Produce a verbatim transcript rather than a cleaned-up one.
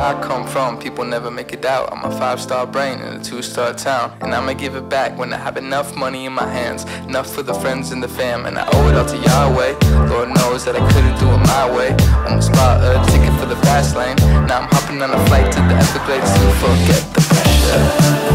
I come from, people never make it out. I'm a five-star brain in a two-star town, and I'ma give it back when I have enough money in my hands, enough for the friends and the fam, and I owe it all to Yahweh. Lord knows that I couldn't do it my way. Almost bought a ticket for the fast lane. Now I'm hopping on a flight to the Everglades to forget the pressure.